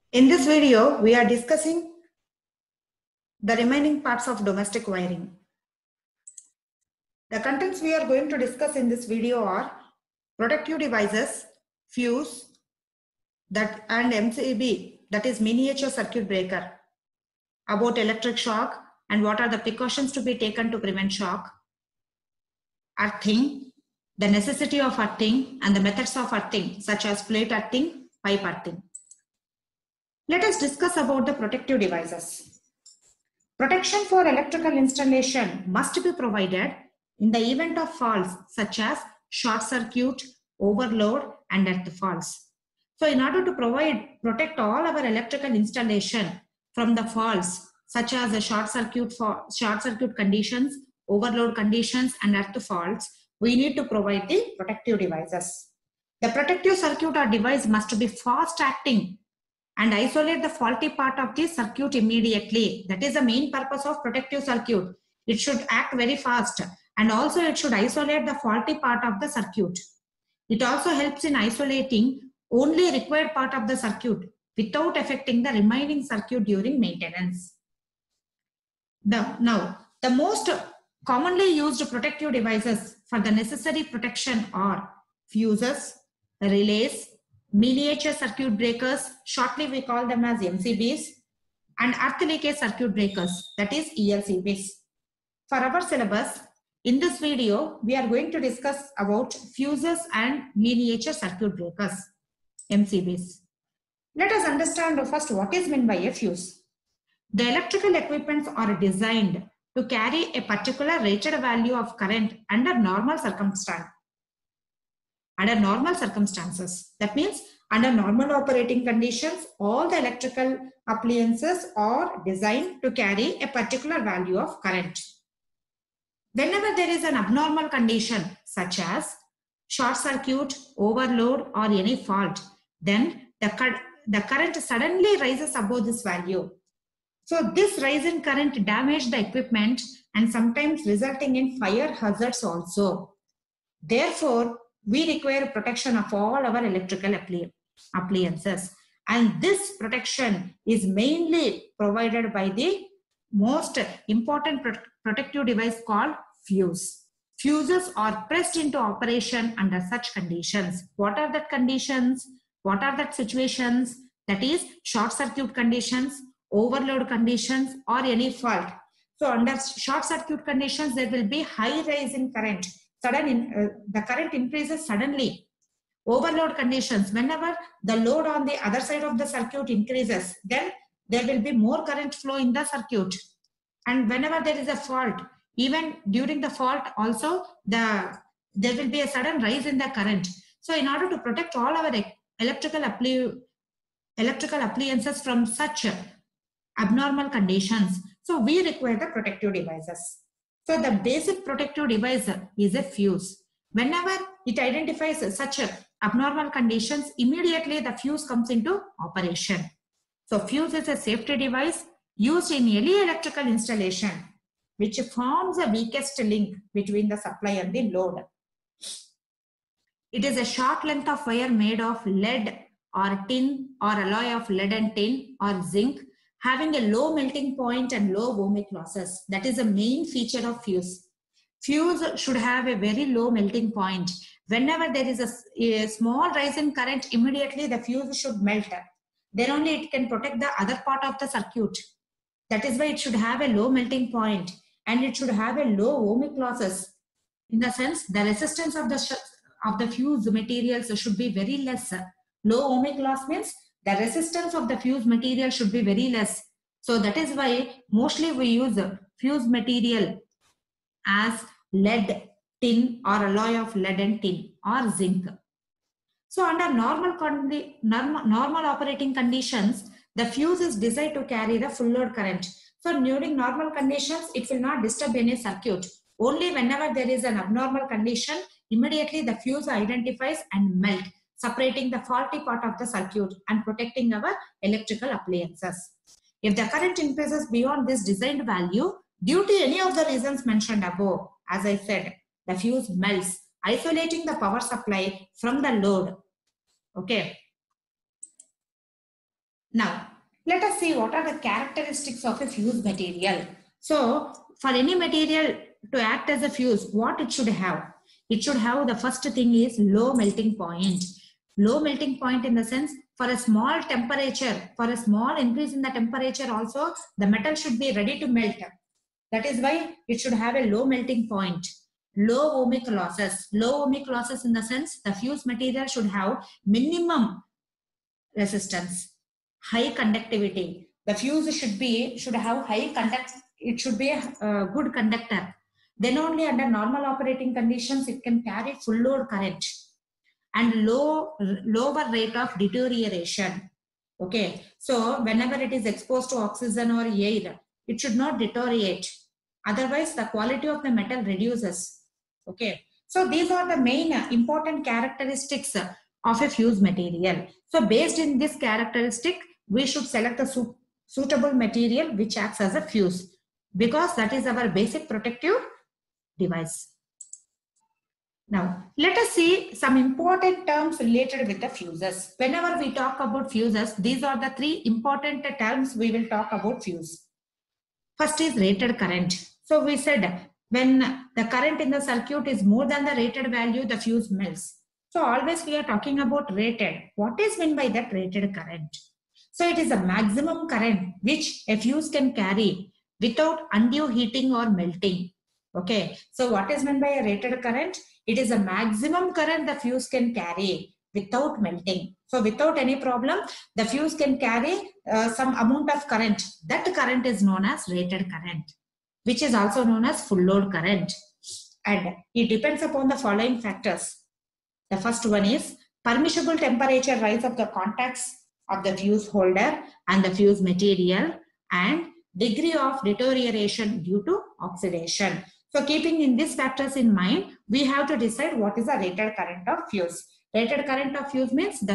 In this video, we are discussing the remaining parts of domestic wiring. The contents we are going to discuss in this video are protective devices, fuse, and MCB, that is miniature circuit breaker, about electric shock and what are the precautions to be taken to prevent shock, earthing, the necessity of earthing and the methods of earthing such as plate earthing, pipe earthing. Let us discuss about the protective devices. Protection for electrical installation must be provided in the event of faults such as short circuit, overload, and earth faults. So in order to protect all our electrical installation from the faults such as the short circuit conditions, overload conditions, and earth faults, we need to provide the protective devices. The protective circuit or device must be fast acting and isolate the faulty part of the circuit immediately. That is the main purpose of protective circuit. It should act very fast and also it should isolate the faulty part of the circuit. It also helps in isolating only required part of the circuit without affecting the remaining circuit during maintenance. Now, the most commonly used protective devices for the necessary protection are fuses, relays, miniature circuit breakers, shortly we call them as MCBs, and earth leakage circuit breakers, that is ELCBs. For our syllabus, in this video, we are going to discuss about fuses and miniature circuit breakers, MCBs. Let us understand first what is meant by a fuse. The electrical equipments are designed to carry a particular rated value of current under normal circumstances. That means under normal operating conditions, all the electrical appliances are designed to carry a particular value of current. Whenever there is an abnormal condition such as short circuit, overload, or any fault, then the current suddenly rises above this value. So this rise in current damages the equipment and sometimes resulting in fire hazards also. Therefore, we require protection of all our electrical appliances, and this protection is mainly provided by the most important protective device called fuse. Fuses are pressed into operation under such conditions. What are the conditions? What are the situations? That is short circuit conditions, overload conditions, or any fault. So under short circuit conditions, there will be high rise in current. The current increases suddenly. Overload conditions, whenever the load on the other side of the circuit increases, then there will be more current flow in the circuit. And whenever there is a fault, even during the fault also, there will be a sudden rise in the current. So in order to protect all our electrical appliances from such abnormal conditions, so we require the protective devices. So the basic protective device is a fuse. Whenever it identifies such abnormal conditions, immediately the fuse comes into operation. So fuse is a safety device used in any electrical installation which forms the weakest link between the supply and the load. It is a short length of wire made of lead or tin or alloy of lead and tin or zinc, having a low melting point and low ohmic losses. That is the main feature of fuse. Fuse should have a very low melting point. Whenever there is a small rise in current, immediately the fuse should melt. Then only it can protect the other part of the circuit. That is why it should have a low melting point and it should have a low ohmic losses. In the sense, the resistance of the fuse materials should be very less. Low ohmic loss means the resistance of the fuse material should be very less. So that is why mostly we use fuse material as lead, tin or alloy of lead and tin or zinc. So under normal operating conditions, the fuse is designed to carry the full load current. So during normal conditions, it will not disturb any circuit. Only whenever there is an abnormal condition, immediately the fuse identifies and melt, separating the faulty part of the circuit and protecting our electrical appliances. If the current increases beyond this designed value, due to any of the reasons mentioned above, as I said, the fuse melts, isolating the power supply from the load. Okay. Now, let us see what are the characteristics of a fuse material. So, for any material to act as a fuse, what it should have? It should have, the first thing is low melting point. Low melting point in the sense, for a small temperature, for a small increase in the temperature also, the metal should be ready to melt. That is why it should have a low melting point. Low ohmic losses. Low ohmic losses in the sense, the fuse material should have minimum resistance. High conductivity. The fuse should have high conduct. It should be a good conductor. Then only under normal operating conditions it can carry full load current. And lower rate of deterioration. Okay, so whenever it is exposed to oxygen or air, it should not deteriorate. Otherwise, the quality of the metal reduces. Okay, so these are the main important characteristics of a fuse material. So based in this characteristic, we should select a suitable material which acts as a fuse, because that is our basic protective device. Now, let us see some important terms related with the fuses. Whenever we talk about fuses, these are the three important terms we will talk about fuse. First is rated current. So we said when the current in the circuit is more than the rated value, the fuse melts. So always we are talking about rated. What is meant by that rated current? So it is a maximum current which a fuse can carry without undue heating or melting. Okay. So what is meant by a rated current? It is a maximum current the fuse can carry without melting. So without any problem, the fuse can carry some amount of current. That current is known as rated current, which is also known as full load current. And it depends upon the following factors. The first one is permissible temperature rise of the contacts of the fuse holder and the fuse material, and degree of deterioration due to oxidation. So keeping in these factors in mind, we have to decide what is the rated current of fuse. Rated current of fuse means the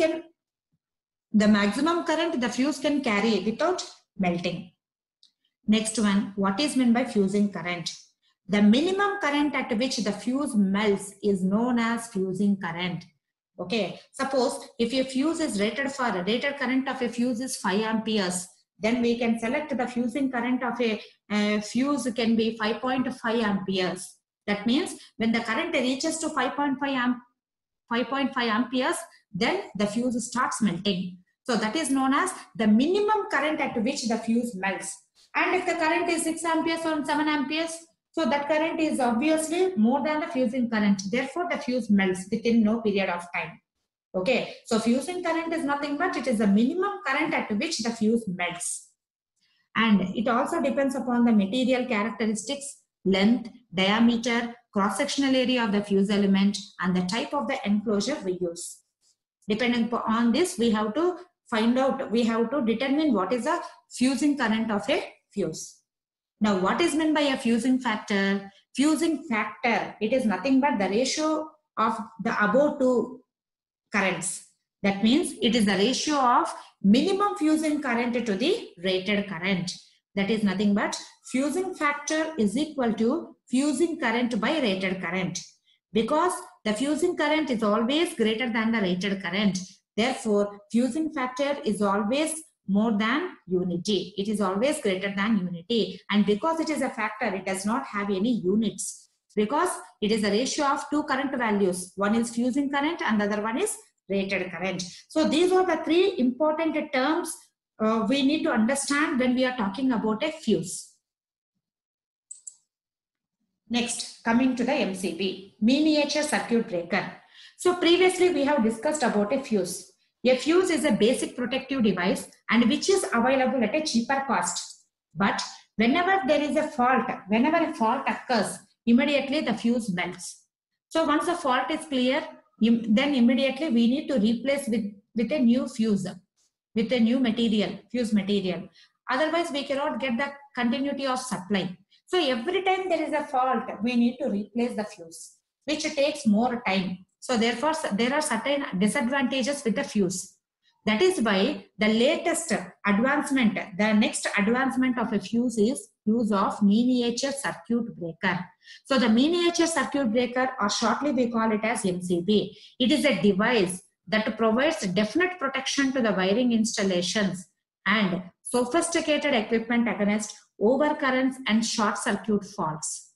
maximum current the fuse can carry without melting. Next one, what is meant by fusing current? The minimum current at which the fuse melts is known as fusing current. Okay, suppose if your fuse is rated current of a fuse is 5 amperes, then we can select the fusing current of a fuse can be 5.5 amperes. That means when the current reaches to 5.5 amperes, then the fuse starts melting. So that is known as the minimum current at which the fuse melts. And if the current is 6 amperes or 7 amperes, so that current is obviously more than the fusing current. Therefore, the fuse melts within no period of time. Okay, so fusing current is nothing but it is the minimum current at which the fuse melts. And it also depends upon the material characteristics, length, diameter, cross-sectional area of the fuse element, and the type of the enclosure we use. Depending on this, we have to determine what is the fusing current of a fuse. Now, what is meant by a fusing factor? Fusing factor, it is nothing but the ratio of the above two currents. That means it is the ratio of minimum fusing current to the rated current. That is nothing but fusing factor is equal to fusing current by rated current. Because the fusing current is always greater than the rated current. Therefore, fusing factor is always more than unity. It is always greater than unity. And because it is a factor, it does not have any units. Because it is a ratio of two current values. One is fusing current and the other one is rated current. So these are the three important terms we need to understand when we are talking about a fuse. Next, coming to the MCB, miniature circuit breaker. So previously we have discussed about a fuse. A fuse is a basic protective device and which is available at a cheaper cost. But whenever there is a fault, whenever a fault occurs, immediately the fuse melts. So once the fault is clear, then immediately we need to replace with a new fuse, with a new material, fuse material. Otherwise, we cannot get the continuity of supply. So every time there is a fault, we need to replace the fuse, which takes more time. So therefore, there are certain disadvantages with the fuse. That is why the latest advancement, the next advancement of a fuse is use of miniature circuit breaker. So the miniature circuit breaker, or shortly we call it as MCB. It is a device that provides definite protection to the wiring installations and sophisticated equipment against overcurrents and short circuit faults.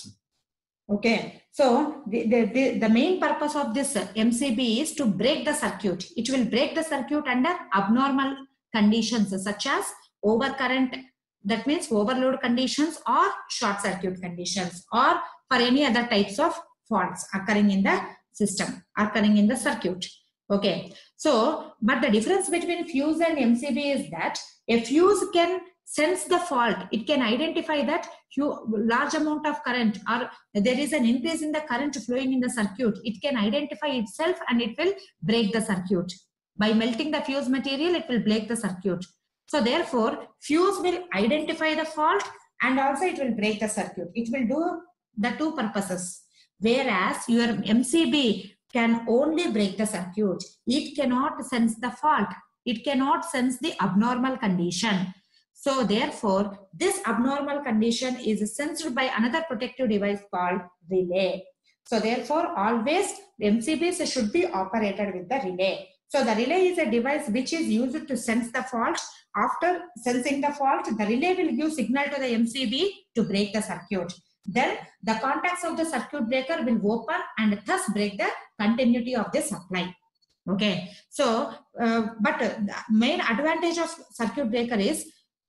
Okay, so the main purpose of this MCB is to break the circuit. It will break the circuit under abnormal conditions such as overcurrent, that means overload conditions, or short circuit conditions, or for any other types of faults occurring in the system, occurring in the circuit. Okay, so but the difference between fuse and MCB is that a fuse can sense the fault. It can identify that large amount of current or there is an increase in the current flowing in the circuit. It can identify itself and it will break the circuit. By melting the fuse material, it will break the circuit. So therefore, fuse will identify the fault and also it will break the circuit. It will do the two purposes. Whereas your MCB can only break the circuit. It cannot sense the fault. It cannot sense the abnormal condition. So therefore, this abnormal condition is sensed by another protective device called relay. So therefore, always MCBs should be operated with the relay. So the relay is a device which is used to sense the fault. After sensing the fault, the relay will give signal to the MCB to break the circuit. Then the contacts of the circuit breaker will open and thus break the continuity of the supply. Okay. So, but the main advantage of circuit breaker is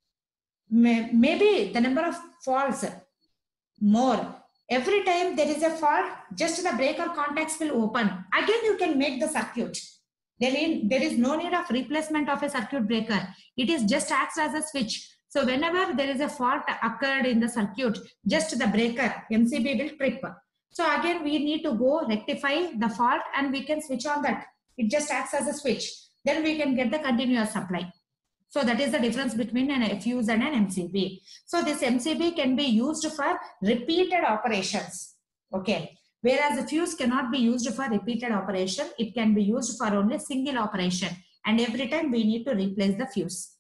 maybe the number of faults more. Every time there is a fault, just the breaker contacts will open. Again, you can make the circuit. There is no need of replacement of a circuit breaker. It is just acts as a switch. So whenever there is a fault occurred in the circuit, just the breaker, MCB will trip. So again, we need to go rectify the fault and we can switch on that. It just acts as a switch. Then we can get the continuous supply. So that is the difference between a fuse and an MCB. So this MCB can be used for repeated operations. Okay. Whereas the fuse cannot be used for repeated operation. It can be used for only single operation. And every time we need to replace the fuse.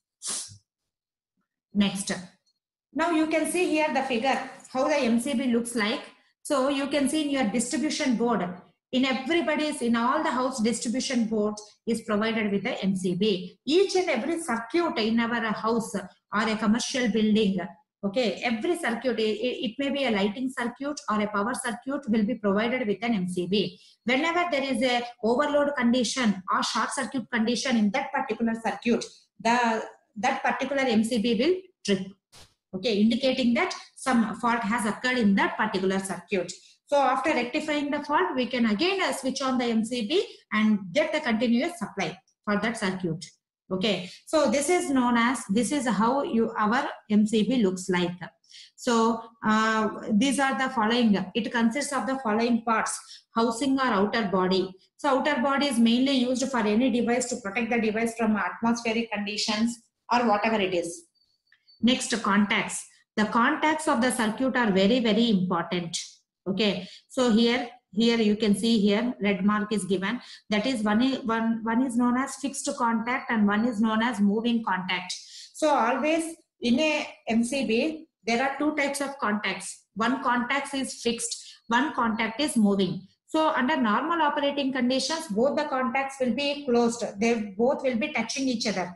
Next. Now you can see here the figure, how the MCB looks like. So you can see in your distribution board, in all the house distribution boards is provided with the MCB. Each and every circuit in our house or a commercial building, okay, every circuit, it may be a lighting circuit or a power circuit will be provided with an MCB. Whenever there is a overload condition or short circuit condition in that particular circuit, that particular MCB will trip, okay, indicating that some fault has occurred in that particular circuit. So after rectifying the fault, we can again switch on the MCB and get the continuous supply for that circuit. Okay, so this is how our MCB looks like. So these are the following. It consists of the following parts: housing or outer body. So outer body is mainly used for any device to protect the device from atmospheric conditions or whatever it is. Next, contacts. The contacts of the circuit are very, very important. Okay, so here you can see here red mark is given. That is one is known as fixed contact and one is known as moving contact. So always in a MCB there are two types of contacts. One contact is fixed, one contact is moving. So under normal operating conditions, both the contacts will be closed. They both will be touching each other.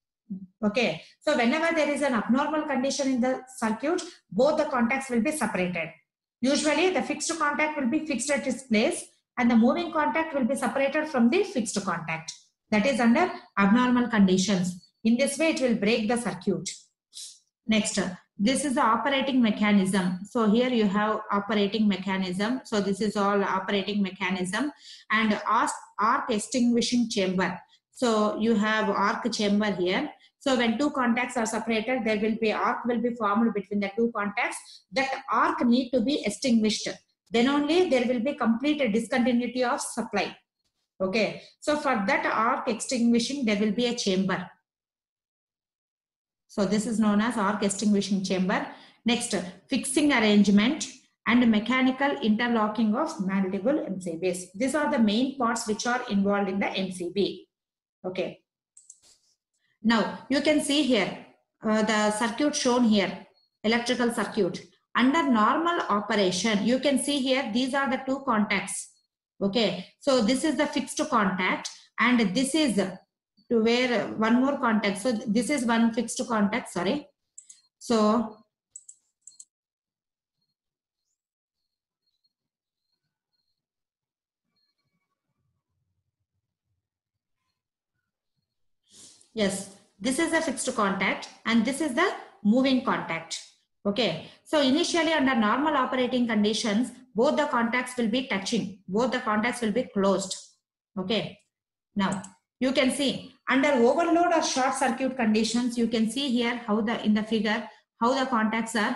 Okay, so whenever there is an abnormal condition in the circuit, both the contacts will be separated. Usually the fixed contact will be fixed at its place and the moving contact will be separated from the fixed contact. That is under abnormal conditions. In this way, it will break the circuit. Next, this is the operating mechanism. So here you have operating mechanism. So this is all operating mechanism and arc extinguishing chamber. So you have arc chamber here. So when two contacts are separated, there will be arc will be formed between the two contacts. That arc need to be extinguished. Then only there will be complete discontinuity of supply. Okay. So for that arc extinguishing, there will be a chamber. So this is known as arc extinguishing chamber. Next, fixing arrangement and mechanical interlocking of multiple MCBs. These are the main parts which are involved in the MCB. Okay. Now you can see here the circuit shown here, electrical circuit. Under normal operation, you can see here these are the two contacts. Okay, so this is the fixed contact and this is to where one more contact. So this is one fixed contact, sorry. So yes, this is a fixed contact and this is the moving contact. Okay, so initially under normal operating conditions, both the contacts will be touching, both the contacts will be closed. Okay, now you can see under overload or short circuit conditions, you can see here how in the figure how the contacts are.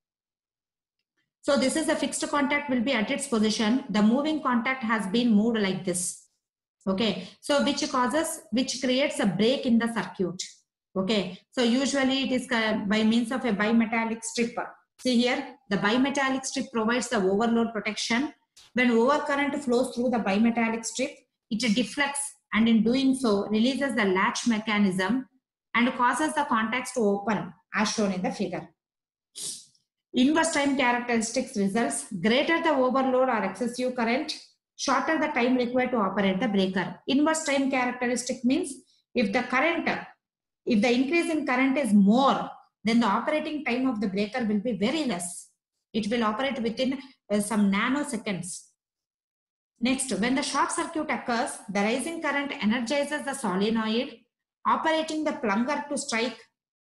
So this is a fixed contact will be at its position. The moving contact has been moved like this. Okay, so which creates a break in the circuit. Okay, so usually it is by means of a bimetallic strip. See here, the bimetallic strip provides the overload protection. When overcurrent flows through the bimetallic strip, it deflects and in doing so releases the latch mechanism and causes the contacts to open as shown in the figure. Inverse time characteristics results: greater the overload or excessive current, shorter the time required to operate the breaker. Inverse time characteristic means if the increase in current is more, then the operating time of the breaker will be very less. It will operate within some nanoseconds. Next, when the short circuit occurs, the rising current energizes the solenoid, operating the plunger to strike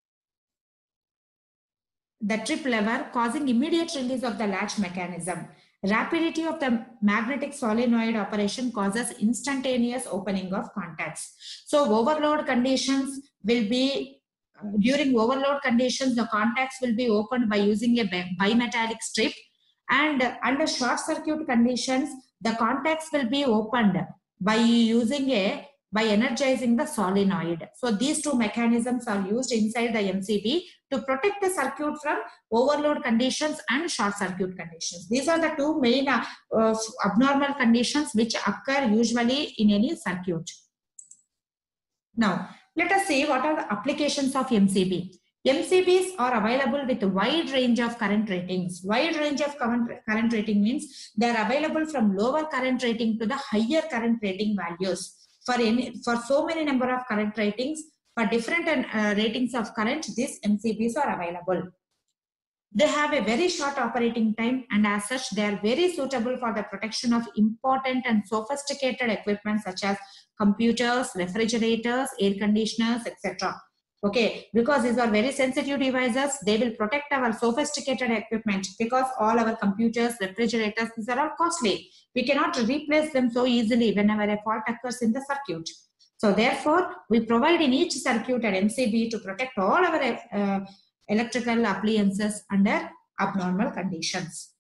the trip lever, causing immediate release of the latch mechanism. Rapidity of the magnetic solenoid operation causes instantaneous opening of contacts. So overload conditions will be, during overload conditions, the contacts will be opened by using a bimetallic strip, and under short circuit conditions, the contacts will be opened by energizing the solenoid. So these two mechanisms are used inside the MCB to protect the circuit from overload conditions and short circuit conditions. These are the two main abnormal conditions which occur usually in any circuit. Now, let us see what are the applications of MCB. MCBs are available with a wide range of current ratings. Wide range of current rating means they are available from lower current rating to the higher current rating values. For so many number of current ratings, for different ratings of current, these MCBs are available. They have a very short operating time, and as such, they are very suitable for the protection of important and sophisticated equipment such as computers, refrigerators, air conditioners, etc. Okay, because these are very sensitive devices, they will protect our sophisticated equipment, because all our computers, refrigerators, these are all costly. We cannot replace them so easily whenever a fault occurs in the circuit. So therefore, we provide in each circuit an MCB to protect all our electrical appliances under abnormal conditions.